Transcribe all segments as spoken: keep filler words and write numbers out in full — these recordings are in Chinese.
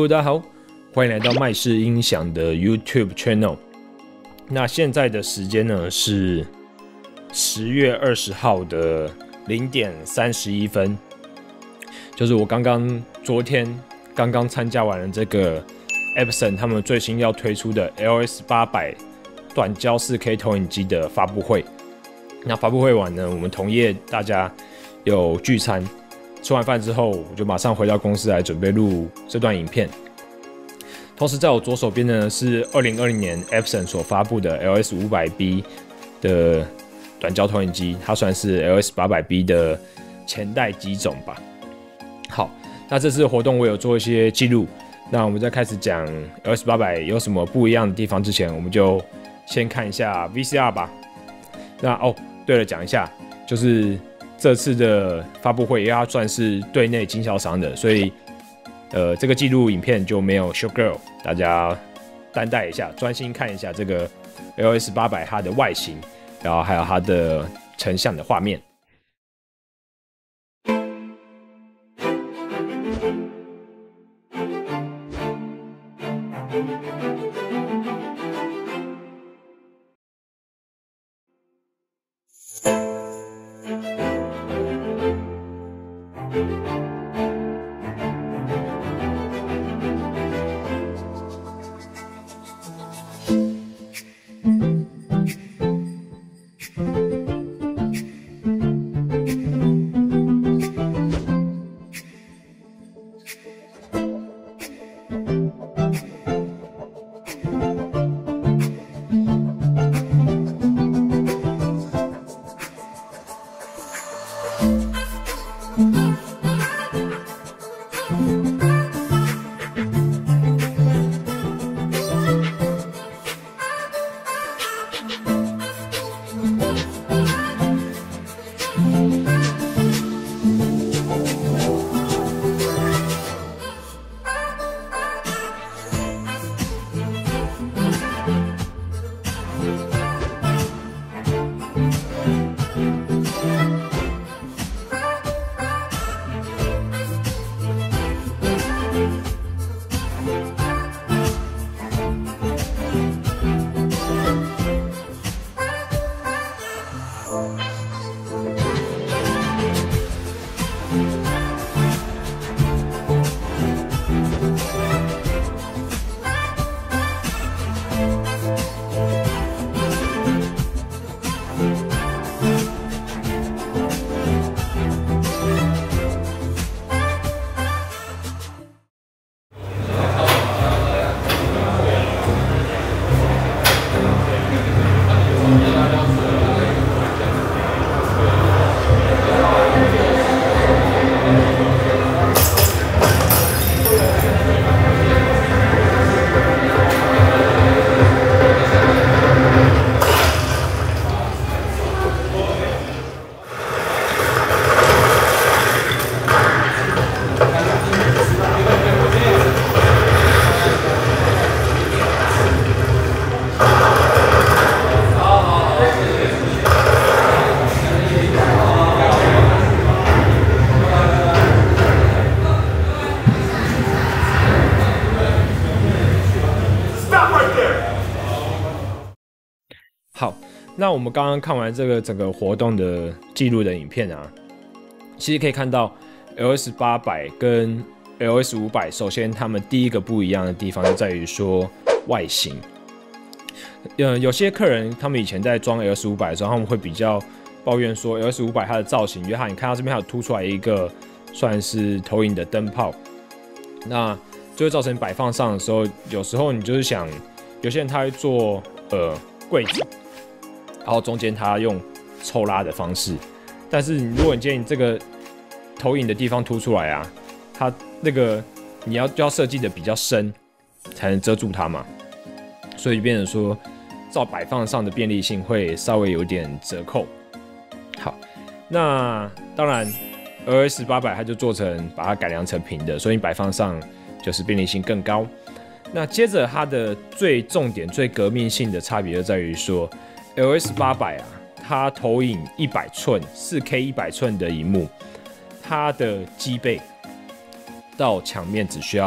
Hello， 大家好，欢迎来到麦氏音响的 YouTube channel。那现在的时间呢是十月二十号的零点三十一分，就是我刚刚昨天刚刚参加完了这个 Epson 他们最新要推出的 L S 八百短焦 四K 投影机的发布会。那发布会完呢，我们同业大家有聚餐。吃完饭之后，我就马上回到公司来准备录这段影片。同时，在我左手边呢是二零二零年 Epson 所发布的 L S 五百 B 的短焦投影机，它算是 L S 八百 B 的前代机种吧。好，那这次活动我有做一些记录。那我们在开始讲 L S 八百有什么不一样的地方之前，我们就先看一下 V C R 吧。那哦，对了，讲一下，就是这次的发布会，因为它算是对内经销商的，所以呃，这个记录影片就没有 show girl， 大家担待一下，专心看一下这个 L S 八百它的外形，然后还有它的成像的画面。好，那我们刚刚看完这个整个活动的记录的影片啊，其实可以看到 L S 八百跟 L S 五百，首先他们第一个不一样的地方就在于说外形。呃，有些客人他们以前在装 L S 五百的时候，他们会比较抱怨说 L S 五百它的造型，因为它你看到这边还有凸出来一个算是投影的灯泡，那就会造成摆放上的时候，有时候你就是想，有些人他会做呃柜子。然后中间它用抽拉的方式，但是如果你今天你这个投影的地方凸出来啊，它那个你要就要设计的比较深，才能遮住它嘛，所以变成说，照摆放上的便利性会稍微有点折扣。好，那当然 L S 八百它就做成把它改良成平的，所以摆放上就是便利性更高。那接着它的最重点、最革命性的差别就在于说 ，L S 八百啊，它投影一百寸、四 K 一百寸的萤幕，它的机背到墙面只需要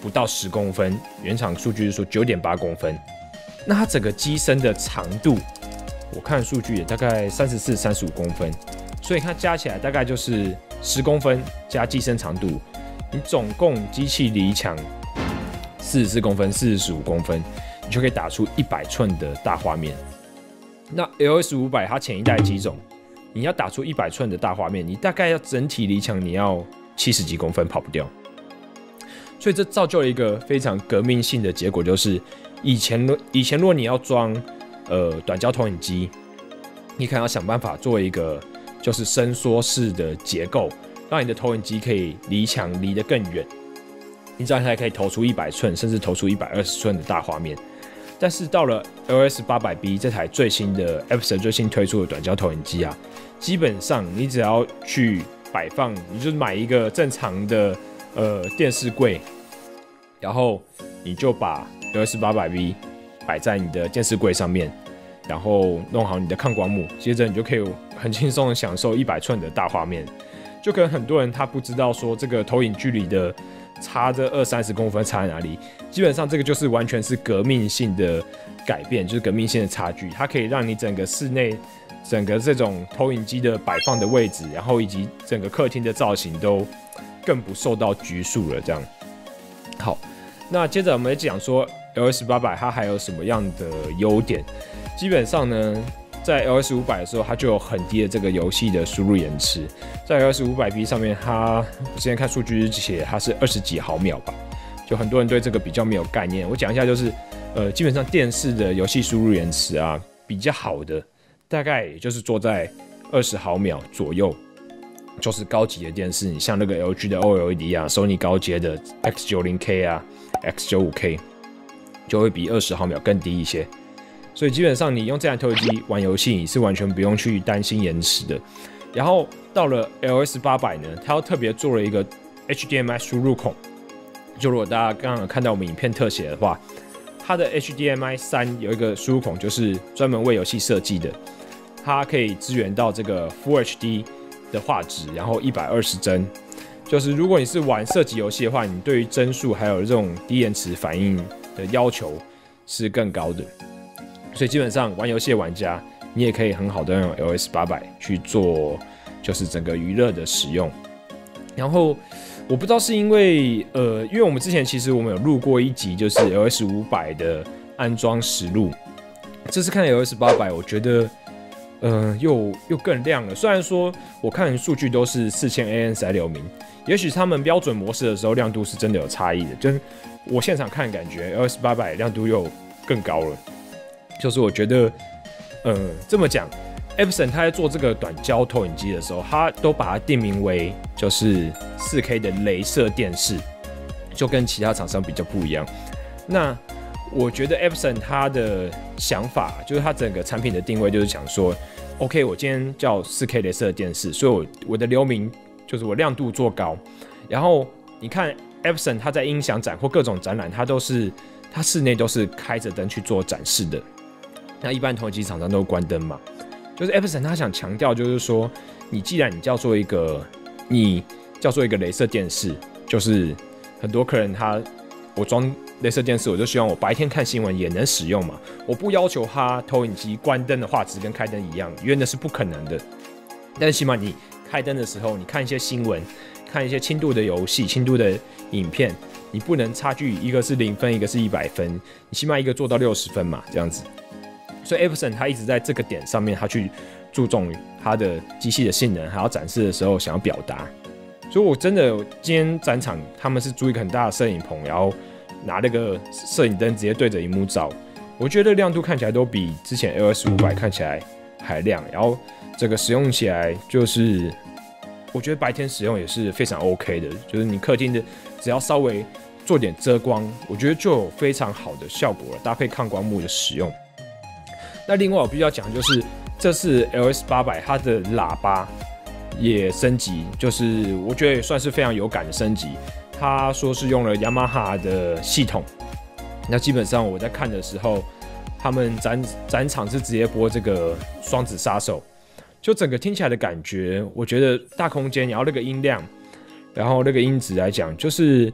不到十公分，原厂数据是说九点八公分。那它整个机身的长度，我看数据也大概三十四、三十五公分，所以它加起来大概就是十公分加机身长度，你总共机器离墙四十四公分、四十五公分，你就可以打出一百寸的大画面。那 L S 五百它前一代机种，你要打出一百寸的大画面，你大概要整体离墙你要七十几公分跑不掉。所以这造就了一个非常革命性的结果，就是以前以前如果你要装呃短焦投影机，你可能要想办法做一个就是伸缩式的结构，让你的投影机可以离墙离得更远，你这样才可以投出一百寸甚至投出一百二十寸的大画面。但是到了 L S 八百 B 这台最新的 Epson 最新推出的短焦投影机啊，基本上你只要去摆放，你就买一个正常的呃电视柜，然后你就把 L S 八百 B 摆在你的电视柜上面，然后弄好你的抗光幕，接着你就可以很轻松的享受一百寸的大画面。就可能很多人他不知道说这个投影距离的差这二三十公分差在哪里，基本上这个就是完全是革命性的改变，就是革命性的差距，它可以让你整个室内整个这种投影机的摆放的位置，然后以及整个客厅的造型都更不受到拘束了。这样，好，那接着我们讲说 L S 八百它还有什么样的优点？基本上呢，在 L S 五百的时候，它就有很低的这个游戏的输入延迟。在 L S 五百 B 上面，它我之前看数据是写它是二十几毫秒吧，就很多人对这个比较没有概念。我讲一下，就是呃，基本上电视的游戏输入延迟啊，比较好的大概也就是做在二十毫秒左右，就是高级的电视，你像那个 L G 的 O L E D 啊 ，Sony 高阶的 X 九十 K 啊 ，X 九十五 K 就会比二十毫秒更低一些。所以基本上你用这台投影机玩游戏，你是完全不用去担心延迟的。然后到了 L S 八百呢，它又特别做了一个 H D M I 输入孔。就如果大家刚刚有看到我们影片特写的话，它的 H D M I 三有一个输入孔，就是专门为游戏设计的，它可以支援到这个 Full H D 的画质，然后一百二十帧。就是如果你是玩射击游戏的话，你对于帧数还有这种低延迟反应的要求是更高的。所以基本上玩游戏的玩家，你也可以很好的用 L S 八百去做，就是整个娱乐的使用。然后我不知道是因为呃，因为我们之前其实我们有录过一集，就是 L S 五百的安装实录。这次看 L S 八百，我觉得呃又又更亮了。虽然说我看数据都是四千 A N 三六零，也许他们标准模式的时候亮度是真的有差异的。就是我现场看感觉 L S 八百亮度又更高了。就是我觉得，呃，这么讲 ，Epson 他在做这个短焦投影机的时候，他都把它定名为就是 四 K 的雷射电视，就跟其他厂商比较不一样。那我觉得 Epson 他的想法就是他整个产品的定位就是讲说 ，OK， 我今天叫四 K 雷射电视，所以我我的流明就是我亮度做高，然后你看 Epson 他在音响展或各种展览，他都是他室内都是开着灯去做展示的。那一般投影机厂商都关灯嘛，就是 Epson 他想强调就是说，你既然你叫做一个你叫做一个雷射电视，就是很多客人他我装雷射电视，我就希望我白天看新闻也能使用嘛，我不要求他投影机关灯的画质跟开灯一样，因为那是不可能的。但是起码你开灯的时候，你看一些新闻，看一些轻度的游戏、轻度的影片，你不能差距一个是零分，一个是一百分，你起码一个做到六十分嘛，这样子。所以 Epson 他一直在这个点上面，他去注重他的机器的性能，还要展示的时候想要表达。所以我真的今天展场他们是租一个很大的摄影棚，然后拿那个摄影灯直接对着萤幕照，我觉得亮度看起来都比之前 L S 五百看起来还亮，然后这个使用起来就是我觉得白天使用也是非常 OK 的，就是你客厅的只要稍微做点遮光，我觉得就有非常好的效果了，搭配抗光幕的使用。那另外我必须要讲，就是这次 L S 八百它的喇叭也升级，就是我觉得也算是非常有感的升级。他说是用了 Yamaha 的系统，那基本上我在看的时候，他们 展, 展场是直接播这个双子杀手，就整个听起来的感觉，我觉得大空间，然后那个音量，然后那个音质来讲，就是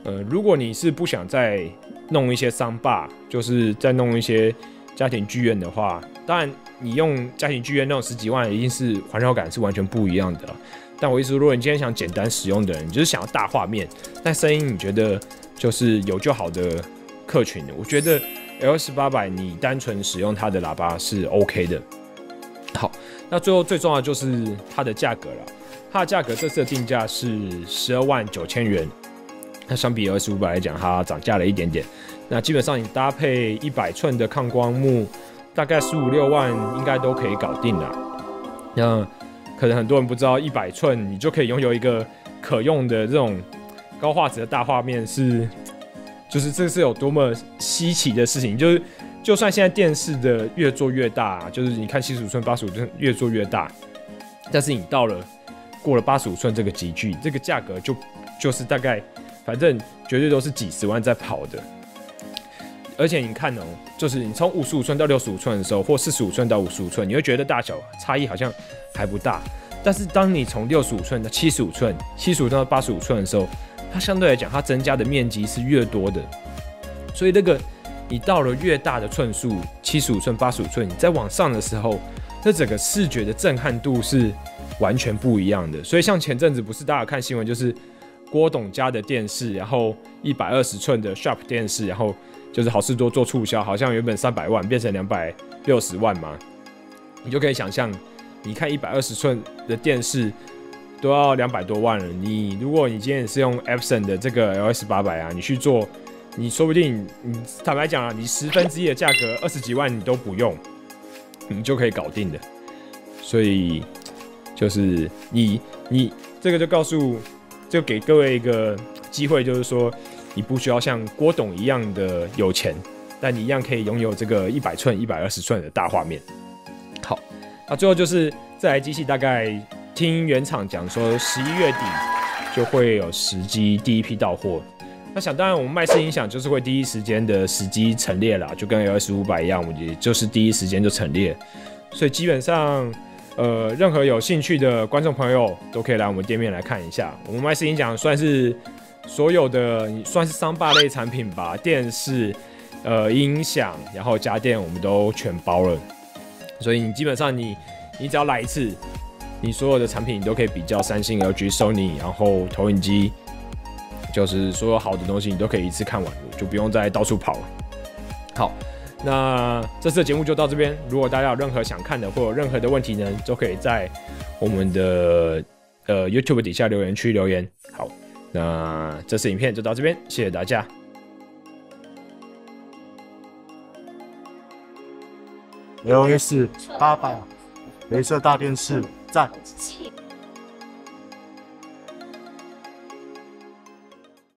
呃，如果你是不想再弄一些桑巴，就是再弄一些家庭剧院的话，当然你用家庭剧院那种十几万，一定是环绕感是完全不一样的。但我意思说，如果你今天想简单使用的人，你就是想要大画面，但声音你觉得就是有就好的客群的，我觉得 L S 八百你单纯使用它的喇叭是 OK 的。好，那最后最重要的就是它的价格了。它的价格这次的定价是十二万九千元。那相比 L S 五百来讲，它涨价了一点点。那基本上你搭配一百寸的抗光幕，大概十五六万应该都可以搞定啦。那可能很多人不知道，一百寸你就可以拥有一个可用的这种高画质的大画面是，就是这是有多么稀奇的事情。就是就算现在电视的越做越大，就是你看七十五寸、八十五寸越做越大，但是你到了过了八十五寸这个级距，这个价格就就是大概。反正绝对都是几十万在跑的，而且你看哦，就是你从五十五寸到六十五寸的时候，或四十五寸到五十五寸，你会觉得大小差异好像还不大。但是当你从六十五寸到七十五寸、七十五寸到八十五寸的时候，它相对来讲，它增加的面积是越多的。所以那个你到了越大的寸数，七十五寸、八十五寸，你再往上的时候，那整个视觉的震撼度是完全不一样的。所以像前阵子不是大家看新闻，就是郭董家的电视，然后一百二十寸的 Sharp 电视，然后就是好事多做促销，好像原本三百万变成两百六十万嘛，你就可以想象，你看一百二十寸的电视都要两百多万了。你如果你今天是用 Epson 的这个 L S 八百啊，你去做，你说不定你坦白讲啊，你十分之一的价格二十几万你都不用，你就可以搞定的。所以就是你你这个就告诉。就给各位一个机会，就是说，你不需要像郭董一样的有钱，但你一样可以拥有这个一百寸、一百二十寸的大画面。好，那最后就是这台机器大概听原厂讲说，十一月底就会有实机第一批到货。那想当然，我们麦式音响就是会第一时间的时机陈列啦，就跟 L S 五百一样，我们也就是第一时间就陈列，所以基本上。呃，任何有兴趣的观众朋友都可以来我们店面来看一下。我们麦式音响算是所有的算是商霸类产品吧，电视、呃音响，然后家电我们都全包了。所以你基本上你你只要来一次，你所有的产品你都可以比较三星、L G、Sony， 然后投影机，就是所有好的东西你都可以一次看完了，就不用再到处跑了。好。那这次的节目就到这边。如果大家有任何想看的或有任何的问题呢，都可以在我们的呃 YouTube 底下留言区留言。好，那这次影片就到这边，谢谢大家。 L S 八百，雷射大电视，赞。